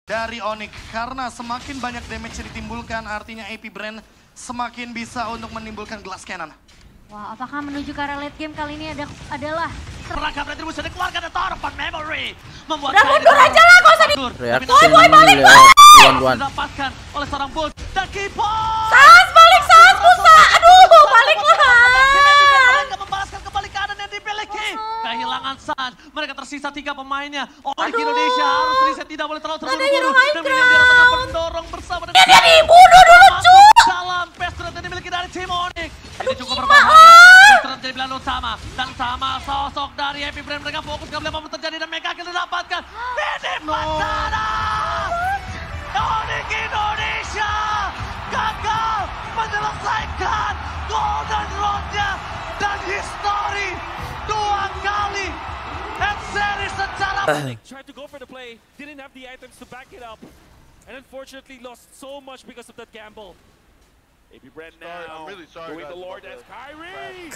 dari Onyx. Karena semakin banyak damage yang ditimbulkan, artinya AP Brand semakin bisa untuk menimbulkan glass cannon. Wah, apakah menuju ke arah late game kali ini adalah perangkap retribusi dikeluarkan dari Torpan Memory. Membuat udah mundur aja lah, gak usah di... Reaksi balik! Didapatkan oleh seorang Bulls dan Kipo. Sans, balik Sans, Musa! Aduh, baliklah! Mereka membalaskan kembali keadaan yang dimiliki. Kehilangan Sans, mereka tersisa 3 pemainnya. Onyx Indonesia harus reset, tidak boleh terlalu terburu-buru. Demi dia tengah mendorong bersama dengan... Dia dibunuh dulu, cuy! Dalam Pestret yang dimiliki dari tim Onyx. Ini cukup berbahaya. Pestret jadi belakang sama. Dan sama sosok dari Happy Brand, mereka fokus gak boleh apa terjadi dan Mega Kill didapatkan. Ini Pasana! Onyx Indonesia gagal menyelesaikan Golden Road-nya dan histori 2 kali Head Series secara tried to go for the play, didn't have the items to back it up, and unfortunately lost so much because of that gamble. AP Brand now, I'm really sorry, doing guys, the Lord about as Kyrie!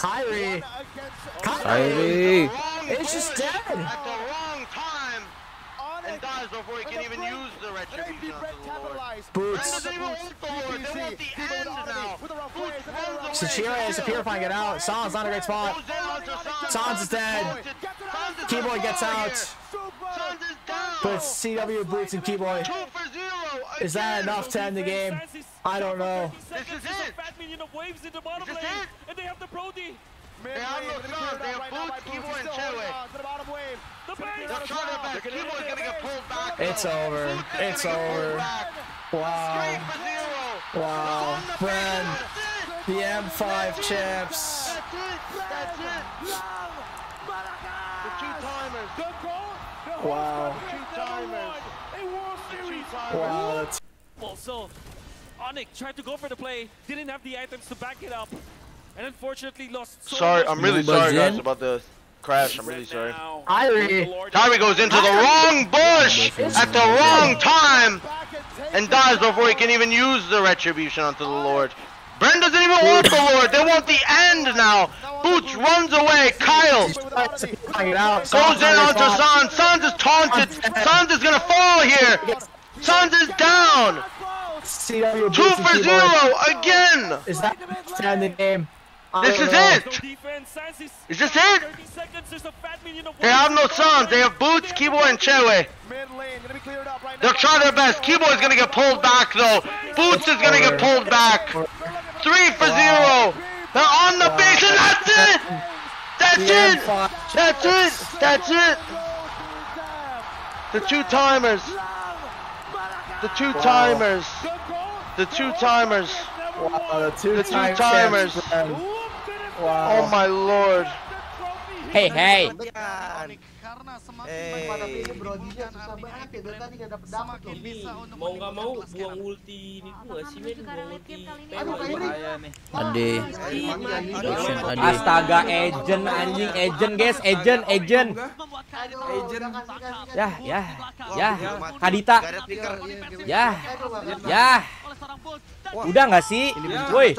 Kyrie! It's just dead! At the wrong time! And dies before he can even use the retribution of the Lord. Boots. Doesn't even want the Lord, they want the end now! Boots runs away! Sachira is purifying it out. Sans not a great spot. Goes in onto Sans is dead. Sans is Keyboy on gets fire out. here. Sans is down! Puts CW Boots and Keyboy. 2 for 0! Is that enough to end the game? I don't know. This is it. Fat minion of waves in the bottom This is lane, it. and they have the Brody. They have no Sans, they have Boots, Keyboy, and Chewe. The base! They're trying their best. Keyboy's gonna get pulled back. It's over. Boots is It's gonna get pulled over. back. Wow. 3 for 0! Wow. On the Brand, base, that's it. the M5 chips. That's it! That's it! The 2-timers! Wow. 2-timers! The 2-timers! Wow. That's Also, Onyx tried to go for the play, didn't have the items to back it up, and unfortunately lost so Sorry, much. I'm really Buzz sorry guys in. about the crash. I'm really sorry. Kyrie. Kyrie goes into the wrong bush at the wrong time and dies before he can even use the retribution onto the Lord. Brent doesn't even want the Lord. They want the end now. Boots runs away. Kyle purifying it out. goes in onto Sans. Sans is taunted. Sans is gonna fall here. Sans is down. CW 2 Boots and for Keyboy. 0 again. Is that to end the game? I This don't is know. it. Is this it? 30 seconds, there's a fat minion of They have no Sans. They have Boots, Keyboy, and Chewe. They'll try their best. Keyboy's gonna get pulled back though. Boots is gonna get pulled back. 3 for 0. They're on the base and that's it. That's it. That's it. That's it. The 2-timers. The 2-timers. The 2-timers. Wow, the The two-time 2-timers. champs, Brand. Wow. Oh my lord. Hey, hey. Karena semakin banyak Brodinya susah banget ya, dan tadi gak dapet semakin bisa untuk mau nggak mau menimbulkan glass buang cannon. ulti ini gua sih men, buang ulti Aduh, Kyrie. Ade. Ade. Astaga, agent anjing, agent guys, agent. Ya, Kadita. Ya. Udah nggak sih? Woi.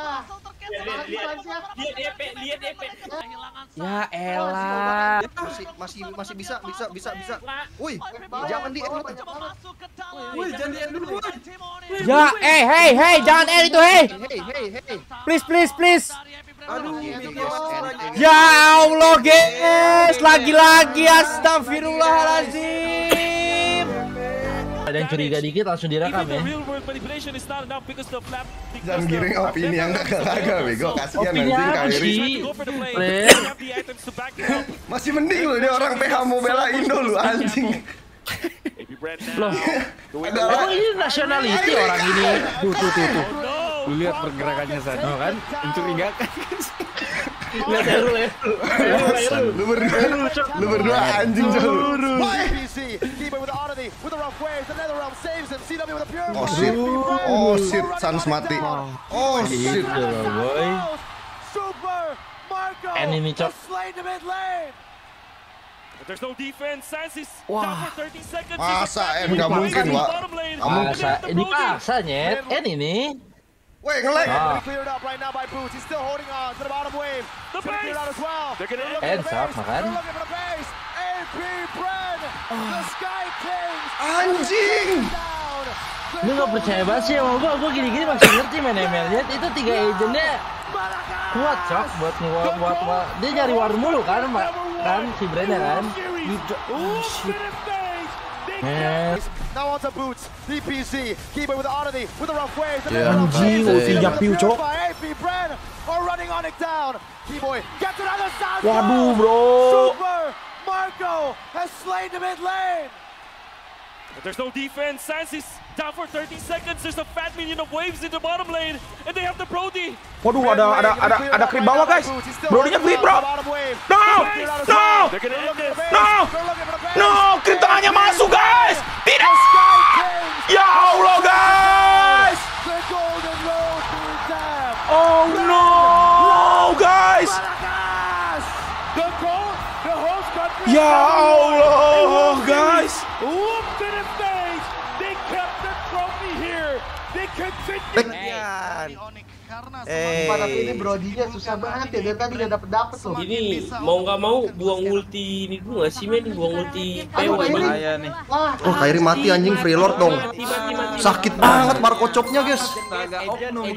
lihat DP Ya elah. Masih bisa. Wih, jangan di end. Wih, jangan di end dulu, boy. Ya, hey, jangan L itu, hey. Hey. Please. Aduh, Ya Allah, guys. Lagi-lagi astagfirullahalazim. ada yang curiga dikit langsung direkam ya. Jangan giring opini yang kagak bego, kasihan Opini anjing apa Kyrie. sih? Masih mending loh dia orang PH mau bela Indo lu anjing. Loh, emang ini nationality orang ini. Tuh. Lu lihat pergerakannya sana kan? Mencurigakan. Lihat ya lu ya. Lu berdua anjing jauh. Oh shit, Sans mati. Oh shit. Boy. Enemy cok. Wah. Masa nggak mungkin, Wak. Masa ini paksa nyet. ini. Weh, nge-lag. Hands up makan. Anjing. Lu gak percaya banget sih sama gua gini-gini masih ngerti main ML. Lihat itu 3 agentnya kuat cok buat dia nyari war mulu kan si Brandnya kan. Oh shit. Now onto Boots, DPZ, Kibo with the oddity, with the rough waves, and then Anjing, ultinya Piu, cok. AP Bren are running on it down. Keyboy gets another sound. Waduh, bro. Super Marco has slain the mid lane. But there's no defense. Sans is down for 30 seconds. There's a fat minion of waves in the bottom lane, and they have the Brody. Waduh, ada creep bawah guys. Brody-nya creep bro. No, creep tengahnya masuk guys. Tidak. Ya Allah guys. Oh no guys. Ya Allah guys. Tapi ini Brody-nya susah banget ya, dari tadi gak dapet loh. Ini mau nggak mau buang ulti ini dulu nggak sih men, buang ulti Kairi nih. Oh, Kairi mati anjing, free lord dong. Sakit banget Marco chopnya guys. Aduh,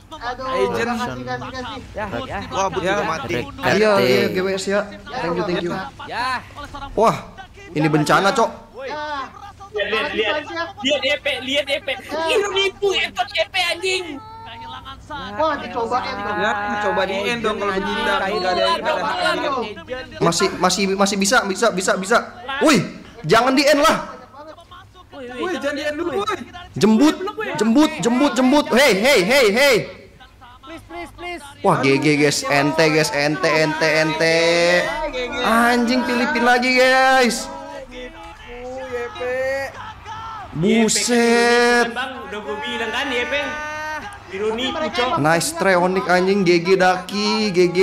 kasih. Wah, betul mati. Iya, GWS ya. Thank you. Wah, ini bencana cok. Lihat EP. Ini nipu EP anjing. Wah, dicobain dong. Ya, coba di end dong kalau begitu enggak ada. Masih bisa. Wih, jangan di end lah. Wih, jangan di end dulu, woi. Jembut. Hey. Please. Wah, GG guys, ente. Anjing, pilih lagi guys. Buset. Bang, udah gue bilang kan YP. Ironi pucok. Nice try Onyx anjing, GG Daki, GG.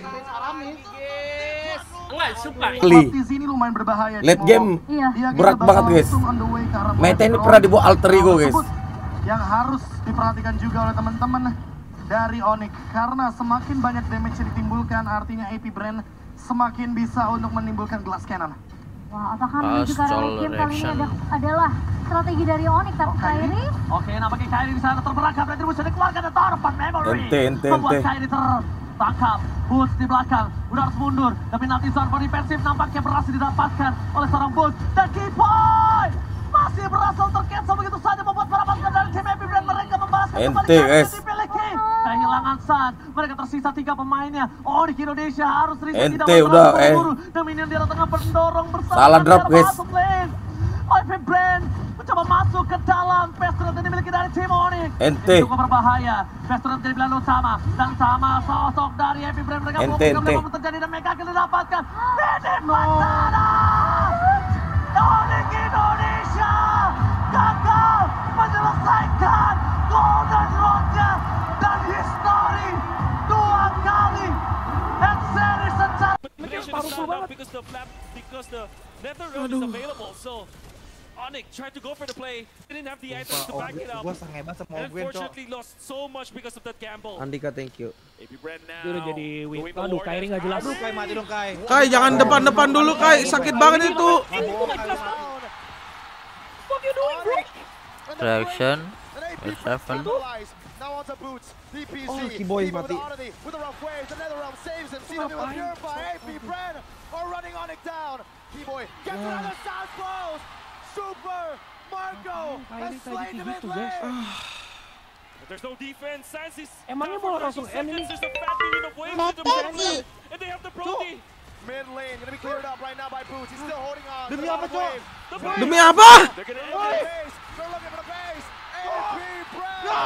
Enggak suka. Di sini lumayan berbahaya. Late game berat banget guys. Meta ini pernah dibawa alter ego guys. Yang harus diperhatikan juga oleh teman-teman dari Onyx, karena semakin banyak damage yang ditimbulkan, artinya AP Bren semakin bisa untuk menimbulkan glass cannon. Wah, apakah menuju ke arah game kali ini adalah strategi dari Onyx tapi Kairi? Oke, nampaknya Kairi di sana terperangkap dan terus dikeluarkan dan Torpan Memory. Ente. Membuat Kairi tertangkap. Boots di belakang, udah harus mundur. Tapi nanti zone for defensive nampaknya berhasil didapatkan oleh seorang Boots. Dan Keyboy masih berhasil tercancel begitu saja, membuat para pasukan dari tim AP Bren mereka membahaskan kembali guys. Kehilangan San, mereka tersisa 3 pemainnya. Onyx Indonesia harus reset, tidak udah dan minion di tengah mendorong bersama. Salah drop guys. AP Bren mencoba masuk ke dalam. Pestron yang dimiliki dari tim Onyx cukup berbahaya. Pestron jadi pilihan utama dan sama sosok dari AP Bren mereka fokus terjadi dan mereka akan didapatkan. Ini Pantana Onyx Indonesia gagal menyelesaikan Golden Road-nya dan histori 2 kali and series secara because the Nether Road is available, so Onyx tried to go for the play, didn't have the items to back it up, and unfortunately lost so much because of that gamble. Andika, thank you. AP Bren now. Udah jadi win. Aduh, Kairi nggak jelas. Kai mati dong, Kai. Kai, jangan depan dulu Kai, sakit banget itu. Reaction. Seven. Now onto Boots, DPZ, Oh, Keyboy mati. with the rough waves, and Netherrealm saves him. See the new Purify, AP Bren are running on it down. Keyboy gets another sound close. Super Marco has slain the mid lane. There's no defense. Sans is Emangnya mau langsung end ini? There's a fat minion of waves in the bottom lane, and they have the Brody. Mid lane gonna be cleared up right now by Boots. He's still holding on. Demi apa, Cok? Demi apa? They're looking for the base. AP Bren. No!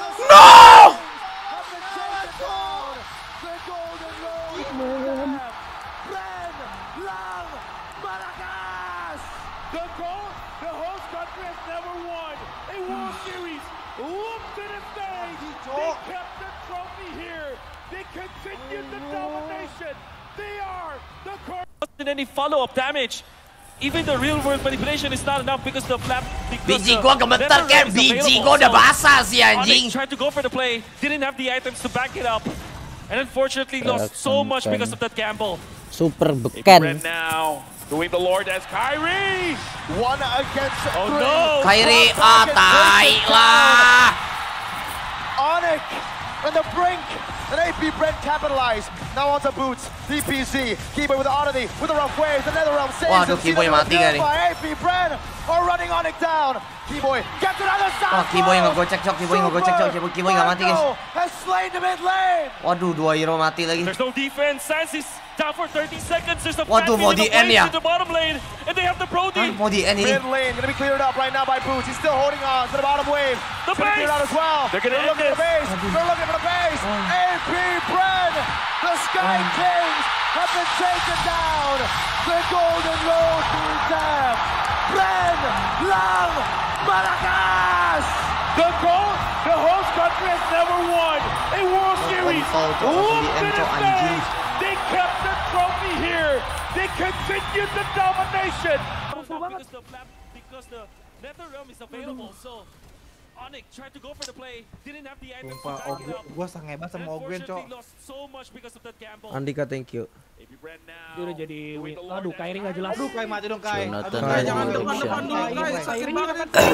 The Golden Road. Bren, Lang, Maracas. The host country has never won a World Series. Look to the face. They kept the trophy here. They continued the domination. They are the Wasn't any follow-up damage. Even the real-world manipulation is not enough because the flap. Biji gua gemeter kan, biji gua udah basah sih anjing. Onyx tried to go for the play, didn't have the items to back it up, and unfortunately lost so much because of that gamble. Super beken. Now Doing the Lord as Kyrie. One against Oh no. Kyrie, tai lah. Onyx on the brink. And AP Bren capitalized. Now onto Boots. DPZ. Keyboy with the oddity. With the rough waves. The NetherRealm saves. Waduh, Keyboy mati kali. AP Bren are running Onyx down. Keyboy gets another sound. Wah, Keyboy ngegocek cok, Keyboy ngegocek cok, Keyboy nggak mati guys. Has slain the mid lane. Waduh, 2 hero mati lagi. There's no defense. Sansi's down for 30 seconds. There's a Waduh, mau di end ya? in the bottom lane, and they have the Brody. Mau di end ini. Mid lane gonna be cleared up right now by Boots. He's still holding on to the bottom wave. The Gonna clear out as well. They're gonna end looking this. for the base. They're looking for the base. AP Bren, the Sky Kings have been taken down. The Golden Road is down. Bren, Lang, Maracas. The host country has never won a World Series. Look at the stage. They kept the trophy here. They continued the domination. Because the NetherRealm is available, so Onyx tried to go for the play, didn't have the items to back it up. Gua sangat hebat sama Ogwen, Cok. Lost so much because of that gamble. Andika, thank you. Dia udah jadi win. Aduh, Kyrie nggak jelas. Aduh, Kai mati dong, Kai. Jonathan Aduh, Kai, jangan Redemption. depan dulu, Kai. Sakit banget.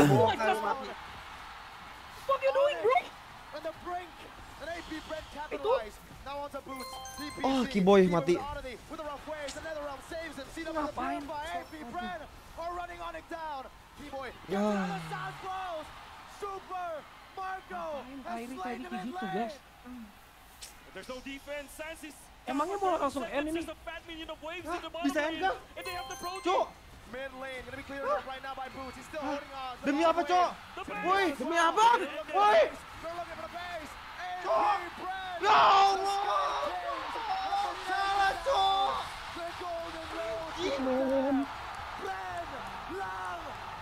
What you doing, bro? On the brink. And AP Bren capitalized. Now onto Boots. DPZ. Oh, Keyboy mati. With the rough waves, the NetherRealm saves and see them with the purify. AP Bren are running Onyx down. Keyboy gets another sound close. Super Marco has slain the mid lane. There's no defense. Sansi's Emangnya mau langsung end ini? Bisa end kah? Cok. Mid lane gonna be cleared up right now by Boots. He's still holding on. Demi apa, Cok? Woi, demi apa? Woi. They're looking for the base. Cok. Ya Allah. Salah, Cok. The Golden Road. Bren, Lang,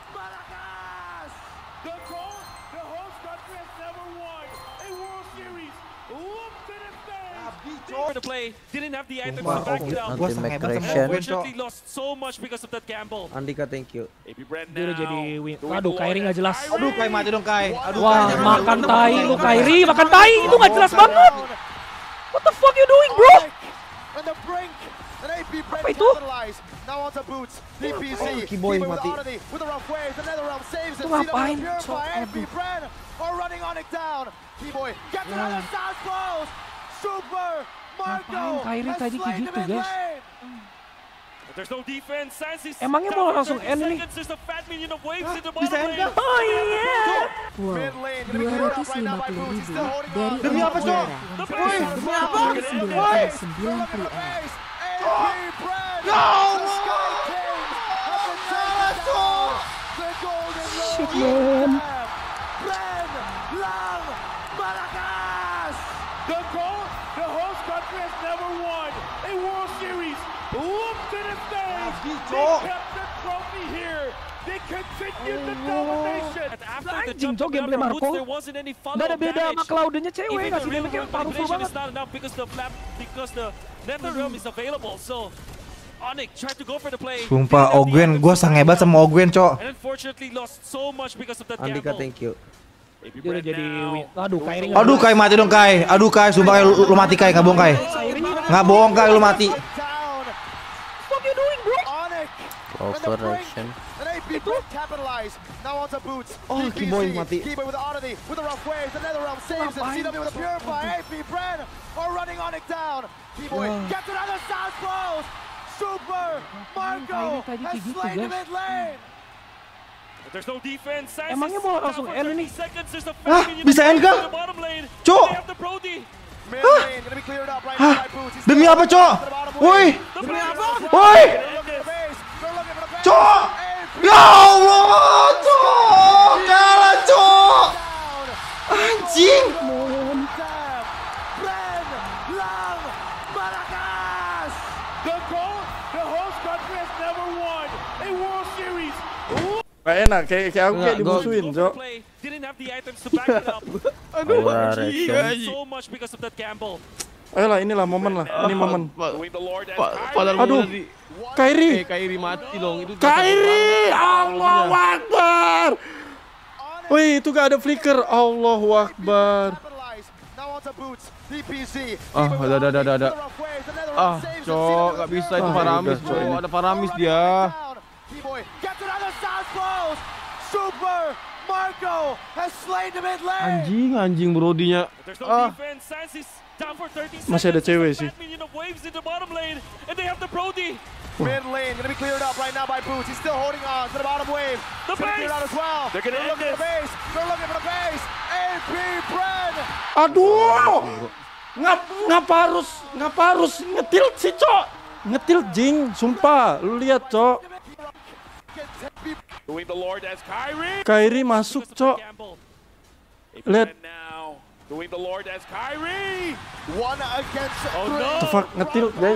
Maracas. The host country has never won a World Series. Look to the stage. For the play, didn't have the items to back it up. Gua sangat hebat sama Ogwen, Cok. Unfortunately lost so much because of that gamble. Andika, thank you. Dia udah jadi win. Aduh, Kyrie nggak jelas. Aduh, Kai mati dong, Kai. Aduh, Wah, Kai, makan tai lu, Kyrie, makan tai. Itu nggak jelas banget. What the fuck you doing, bro? On the brink. And AP Bren Apa itu? capitalized. Now onto Boots. DPZ. Keyboy with mati. the oddity. With the rough waves. The NetherRealm saves Itu and see them ngapain? with the purify. AP Bren are running Onyx down. Keyboy gets another sound close. Super Marco Ngapain Kyrie has tadi slain gitu, the mid guys? lane. There's no defense. Sansi's Emangnya mau langsung end ini? There's a fat minion of waves in the Bisa bottom end lane. kah? Oh iya. Mid lane gonna be cleared up right now by Boots. He's still holding on. Demi apa, Cok? Woi, demi apa? Woi. They're looking for the base. AP Bren. Ya Allah. Sky Kings have been Salah, taken Cok. down. The Golden Road. Shit, man. Bren, Lang, Maracas. The host country has never won a World Series. Look to the stage. They Cok. kept the trophy here. They continued the domination. After the Anjing, jump Cok, gameplay of Marco. there wasn't any Nggak ada follow-up beda sama damage. Cloud-nya cewek, Even ngasih the real damage yang world powerful vibration banget. is not enough because the NetherRealm is available. So Onyx tried to go for the play. Sumpah, Ogwen, gua sangat hebat sama Ogwen, Cok. And unfortunately lost so much because of that Andika, gamble. thank you. Dia udah jadi win. Aduh, Kyrie nggak Aduh, Kai mati dong, Kai. Aduh, Kai, sumpah Kai, lu mati, Kai. Nggak bohong, Kai. Nggak bohong, Kai, lu mati. What you doing, bro? Onyx. Overreaction. And AP Bren capitalized. Now onto Boots. Oh, DPZ. Keyboy mati. Keyboy with the oddity. With the rough waves. The NetherRealm saves and CW with the purify. AP Bren are running Onyx down. Keyboy gets another sound close. Super Marco Kyrie tadi has kayak gitu, slain the guys. mid lane. There's no defense. Sansi's Emangnya mau down langsung for end 30 ini? seconds. There's a Hah? fat minion Bisa of end waves kah? in the bottom lane. Cok. They have the Brody. Mid lane gonna be cleared up right now by Boots. He's Demi still apa, holding Cok? on to the bottom Woi. lane. Demi apa? Woi. They're looking for the base. They're looking for the base. Cok. AP Ya Allah, Cok. Kalah, Cok. down. Anjing. Bren, Lang, Maracas. The host country has never won a World Series. Gak enak, kayak aku kayak dimusuhin, Cok. Didn't have the items to back it up. Aduh, Overreaction. So much because of that gamble. Ayolah, inilah momen lah, ini momen. Padahal Aduh, Kyrie. Kyrie mati dong. Itu Kyrie, Allahu Akbar. Wih, itu gak ada flicker. Allahu Akbar. Ada. Cok, gak bisa itu Paramis, bro. Ada Paramis dia. Anjing Brodinya. Masih ada cewek sih. Mid lane gonna be cleared up right now by Boots. He's still holding on to the bottom wave. The base cleared out as well. They're looking for the base. They're looking for the base. AP Bren. Aduh. Ngapa harus ngetilt sih, Cok? Ngetilt Jing, sumpah. Lu lihat, Cok. Doing the Lord as Kyrie. Kyrie masuk, Cok. Lihat. Doing the Lord as Kyrie. One against oh no. The fuck, ngetilt, guys.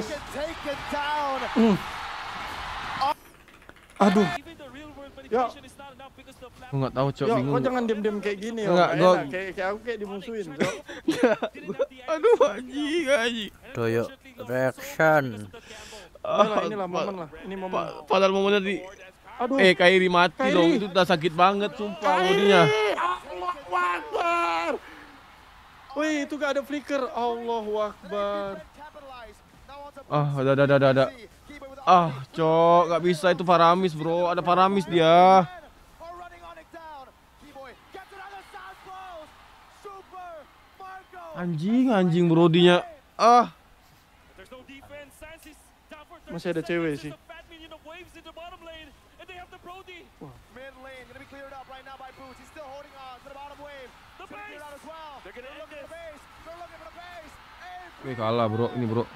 Aduh. Ya. Gue nggak tahu, Cok, bingung. Kok jangan diam-diam kayak gini ya? Enggak, kayak aku kayak dimusuhin, Cok. Aduh, anjing. Doyo reaction. Inilah momen lah. Ini momen. Padahal momennya di aduh. Kyrie mati dong. Itu udah sakit banget sumpah bodinya. Allahu Akbar. Wih, itu gak ada flicker. Allahu Akbar. Ada. Cok, gak bisa itu Paramis, bro. Ada Paramis dia. Anjing Brodinya. Masih ada cewek sih. Kalah, bro. Ini, bro.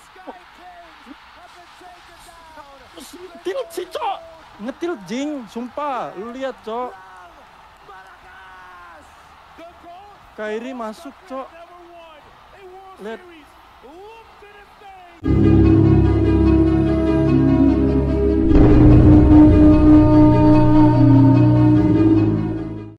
Ngetilt sih, Cok. Ngetilt Jing, sumpah. Lu lihat, Cok. Kyrie masuk, Cok. Lihat.